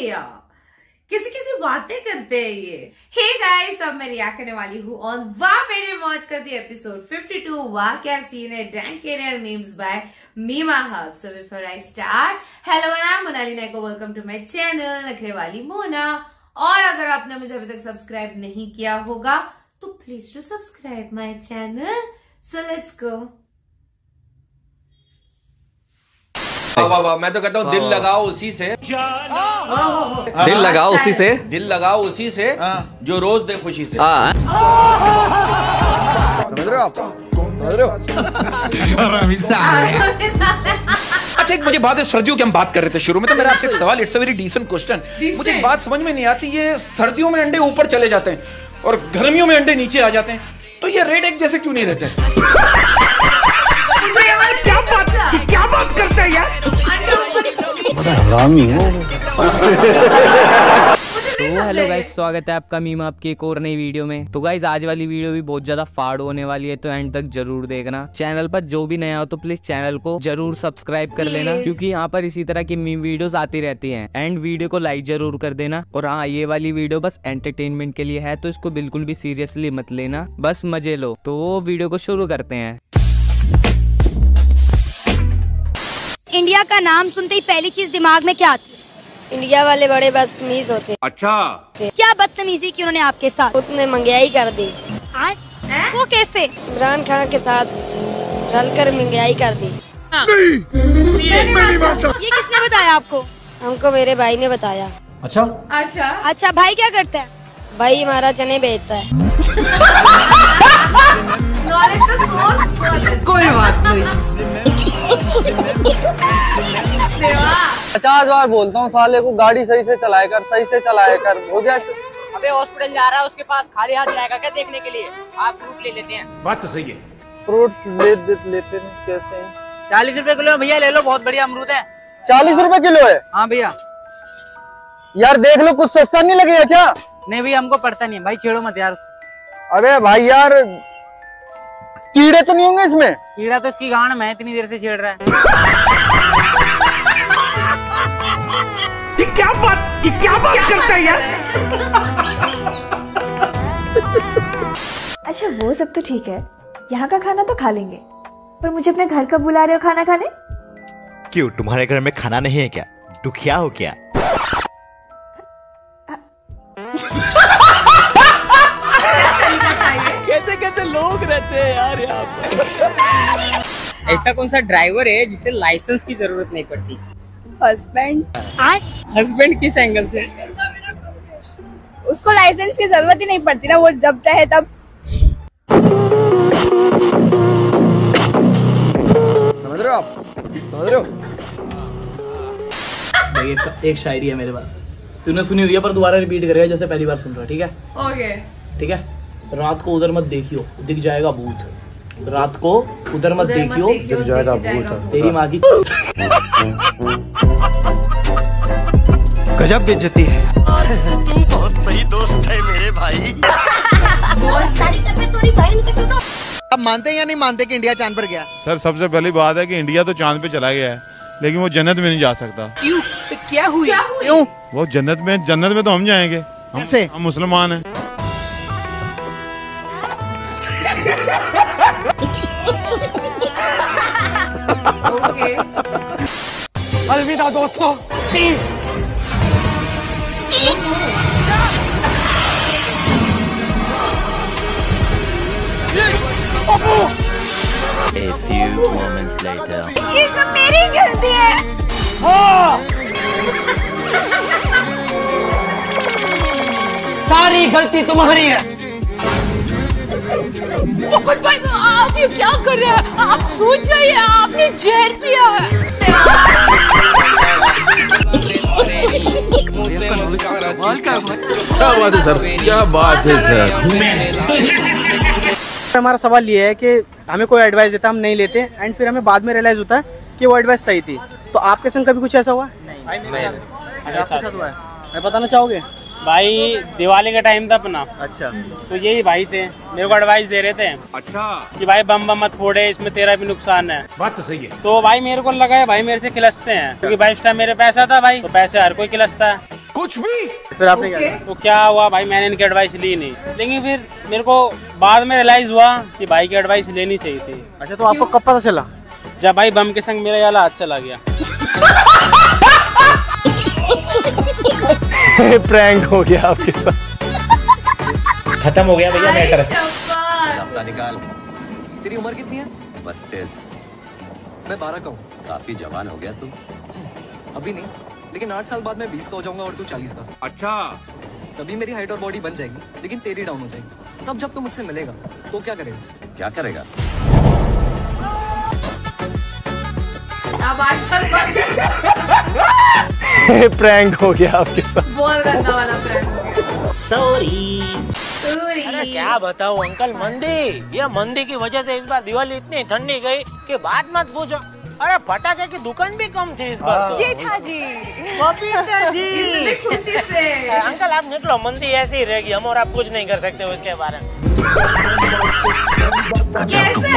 भैया, किसी किसी बातें करते हैं ये। हे गाइस, अब मैं रिएक्ट करने वाली हूँ और वाह मेरी मौज कर दी एपिसोड 52। वाह क्या सीन है, डैंक मीम्स बाय मीमा hub. So before I start, hello I am Monali Nayako, welcome to my channel Nakhre Wali Mona. और अगर आपने मुझे अभी तक सब्सक्राइब नहीं किया होगा तो please to subscribe my channel. So let's go. वाह वाह, मैं तो कहता हूँ दिल लगाओ उसी से, दिल लगाओ उसी से, दिल लगाओ उसी से जो रोज दे खुशी से। समझ रहे हो आप? समझ रहे हो? अच्छा, एक मुझे बात है, सर्दियों की हम बात कर रहे थे शुरू में, तो मेरा आपसे एक सवाल, it's a very decent question. मुझे एक बात समझ में नहीं आती, ये सर्दियों में अंडे ऊपर चले जाते हैं और गर्मियों में अंडे नीचे आ जाते हैं, तो ये रेट एक जैसे क्यों नहीं रहते? क्या बात करते हैं यार, बड़ा हरामी है। तो हेलो गाइस, स्वागत है आपका मीमा आपकी एक और नई वीडियो में। तो गाइस आज वाली वीडियो भी बहुत ज्यादा फाड़ होने वाली है, तो एंड तक जरूर देखना। चैनल पर जो भी नया हो तो प्लीज चैनल को जरूर सब्सक्राइब कर लेना, क्योंकि यहाँ पर इसी तरह की मीम वीडियोस आती रहती हैं। एंड वीडियो को लाइक जरूर कर देना। और हाँ, ये वाली वीडियो बस एंटरटेनमेंट के लिए है, तो इसको बिल्कुल भी सीरियसली मत लेना, बस मजे लो। तो वो वीडियो को शुरू करते हैं। इंडिया का नाम सुनते ही पहली चीज दिमाग में क्या आती है? इंडिया वाले बड़े बदतमीज होते। अच्छा, क्या बदतमीजी की उन्होंने आपके साथ? उसने महंगाई कर दी। वो कैसे? इमरान खान के साथ रलकर महंगाई कर दी। ये किसने बताया आपको? हमको मेरे भाई ने बताया। अच्छा अच्छा अच्छा, भाई क्या करता है? भाई हमारा चने बेचता है। कोई बात नहीं। 50 बार बोलता हूँ साले को, गाड़ी सही से चलाया कर, सही से चलाया कर। हो गया? अबे हॉस्पिटल जा रहा है, उसके पास खाली हाथ जाएगा क्या देखने के लिए? आप फ्रूट ले लेते हैं। बात तो सही है। फ्रूट्स लेते नहीं कैसे हैं? 40 रुपए किलो भैया, ले लो, बहुत बढ़िया अमरूद है। 40 रुपए किलो है? हाँ भैया। यार देख लो, कुछ सस्ता नहीं लगेगा क्या? नहीं भैया, हमको पड़ता नहीं है भाई, छेड़ो मत यार। अबे भाई यार, कीड़े तो नहीं होंगे इसमें? कीड़ा तो इसकी गांड में इतनी देर से छेड़ रहा है। ये क्या बात करता है यार? अच्छा वो सब तो ठीक है, यहाँ का खाना तो खा लेंगे, पर मुझे अपने घर कब बुला रहे हो खाना खाने? क्यों, तुम्हारे घर में खाना नहीं है क्या? दुखिया हो क्या? कैसे कैसे लोग रहते हैं यार यहाँ पर। ऐसा कौन सा ड्राइवर है जिसे लाइसेंस की जरूरत नहीं पड़ती? हस्बैंड। हस्बैंड किस एंगल से? उसको लाइसेंस की जरूरत ही नहीं पड़ती ना, वो जब चाहे तब। समझ रहे हो आप? समझ रहे हो? एक शायरी है मेरे पास, तूने सुनी हुई है पर दोबारा रिपीट करेगा जैसे पहली बार सुन रहा है, ठीक है? ओके ठीक है। रात को उधर मत देखियो, दिख जाएगा भूत। रात को उधर मत देखियो, दिख जाएगा भूत। तेरी माँ की। गजब बेइज्जती है। तुम बहुत सही दोस्त है मेरे भाई। अब मानते हैं या नहीं मानते कि इंडिया चांद पर गया? सर, सबसे पहली बात है कि इंडिया तो चांद पे चला गया है, लेकिन वो जन्नत में नहीं जा सकता। क्यों? तो क्या हुई? क्यों? वो जन्नत में तो हम जाएंगे। हम मुसलमान हैं। ओके। अलविदा दोस्तों। A few moments later. ये सब मेरी गलती है। सारी गलती तुम्हारी है। आप ये क्या कर रहे हैं? आप सोच जाइए, आपने जहर पिया है। क्या बात है सर, क्या बात है सर। हमारा सवाल ये है कि हमें कोई एडवाइस देता हम नहीं लेते, एंड फिर हमें बाद में रियलाइज होता है कि वो एडवाइस सही थी। तो आपके संग कभी कुछ ऐसा हुआ? नहीं। आपके साथ हुआ है? मैं बताना चाहोगे? भाई दिवाली का टाइम था अपना। अच्छा। तो यही भाई थे, मेरे को एडवाइस दे रहे थे। अच्छा। कि भाई बम बम मत फोड़े, इसमें तेरा भी नुकसान है। बात तो सही है। तो भाई मेरे को लगा है भाई मेरे से खिलसते हैं, क्योंकि भाई उस टाइम मेरे पैसा था भाई, तो पैसे हर कोई खिलसता है। कुछ भी। फिर आपने क्या किया? तो क्या हुआ भाई, मैंने इनकी एडवाइस ली नहीं, लेकिन फिर मेरे को बाद में रियलाइज हुआ कि भाई की एडवाइस लेनी चाहिए थी। अच्छा, तो आपको कब पता चला? जब भाई बम के संग मेरा ये हाथ चला गया। प्रैंक हो गया आपके साथ। खत्म हो गया भैया मैटर। हफ्ता निकाल। तेरी उम्र कितनी है? 32। मैं 12 का हूँ। काफी जवान हो गया तू। अभी नहीं, लेकिन 8 साल बाद मैं 20 का हो जाऊंगा और तू 40 का। अच्छा, तभी मेरी हाइट और बॉडी बन जाएगी, लेकिन तेरी डाउन हो जाएगी। तब जब तू मुझसे मिलेगा तो क्या करेगा? क्या करेगा? अब 8 साल बाद प्रैंक हो गया आपके साथ। बहुत गंदा वाला प्रैंक हो गया। सॉरी। अरे क्या बताऊं अंकल, मंदी, ये मंदी की वजह से इस बार दिवाली इतनी ठंडी गई कि बात मत पूछो। अरे पटाखे की दुकान भी कम थी इस बार तो। जेठाजी, बबीता जी, इतनी खुशी से। अंकल आप निकलो, मंदी ऐसी ही रहेगी, हम और आप कुछ नहीं कर सकते उसके बारे में। कैसे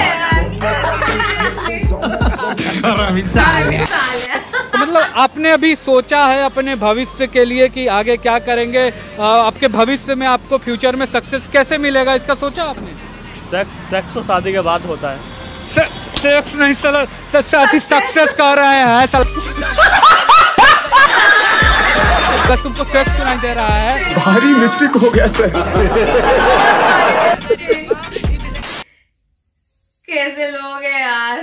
तो मतलब आपने अभी सोचा है अपने भविष्य के लिए कि आगे क्या करेंगे, आपके भविष्य में आपको फ्यूचर में सक्सेस कैसे मिलेगा, इसका सोचा आपने? सेक्स तो शादी के बाद होता है। सेक्स नहीं सर, सक्सेस कर रहे हैं सर। तुमको सेक्स सुनाई दे रहा है? भारी मिस्टेक हो गया सर। कैसे लोग हैं यार।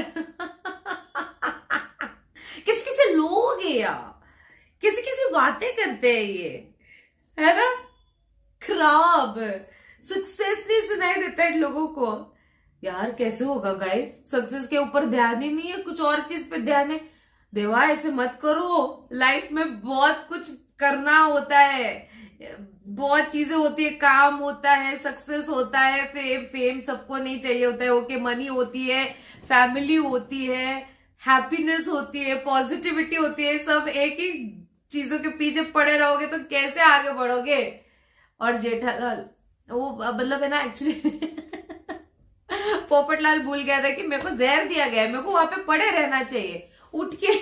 किसी लोग हैं यार, किसी बातें करते हैं ये, है ना? खराब सक्सेस नहीं सुनाई देता है लोगों को। यार कैसे होगा गाइस? सक्सेस के ऊपर ध्यान ही नहीं है, कुछ और चीज पे ध्यान है। देवा ऐसे मत करो, लाइफ में बहुत कुछ करना होता है, बहुत चीजें होती है, काम होता है, सक्सेस होता है, फेम सबको नहीं चाहिए होता है। ओके, मनी होती है, फैमिली होती है, हैप्पीनेस होती है, पॉजिटिविटी होती है, सब एक ही चीजों के पीछे पड़े रहोगे तो कैसे आगे बढ़ोगे? और जेठालाल वो मतलब है ना, एक्चुअली पोपटलाल भूल गया था कि मेरे को जहर दिया गया है, मेरे को वहां पे पड़े रहना चाहिए। उठ के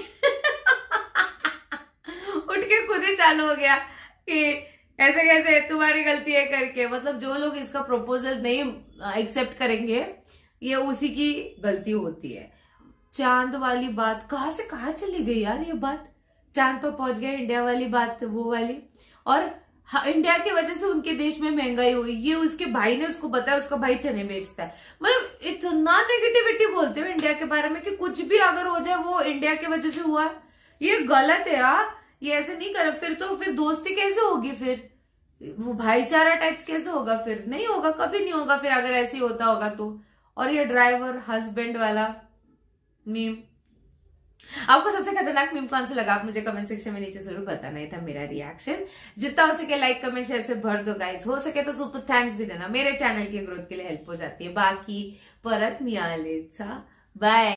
खुद ही चालू हो गया कि ऐसे कैसे तुम्हारी गलती है करके। मतलब जो लोग इसका प्रपोजल नहीं एक्सेप्ट करेंगे, ये उसी की गलती होती है। चांद वाली बात कहाँ से कहाँ चली गई यार ये बात? चांद पर पहुंच गया, इंडिया वाली बात वो वाली। और इंडिया की वजह से उनके देश में महंगाई हुई, ये उसके भाई ने उसको बताया, उसका भाई चने बेचता है। मतलब इतना नेगेटिविटी बोलते हो इंडिया के बारे में कि कुछ भी अगर हो जाए वो इंडिया की वजह से हुआ। ये गलत है यार, ये ऐसे नहीं कर। फिर दोस्ती कैसे होगी? फिर वो भाईचारा टाइप्स कैसे होगा? फिर नहीं होगा, कभी नहीं होगा फिर अगर ऐसे ही होता होगा तो। और ये ड्राइवर हस्बैंड वाला मीम, आपको सबसे खतरनाक मीम कौन सा लगा? आप मुझे कमेंट सेक्शन में नीचे जरूर बताना। ही था मेरा रिएक्शन। जितना हो सके लाइक कमेंट शेयर से भर दो गाइस। हो सके तो सुपर थैंक्स भी देना, मेरे चैनल की ग्रोथ के लिए हेल्प हो जाती है। बाकी परत मिळालेचा बाय।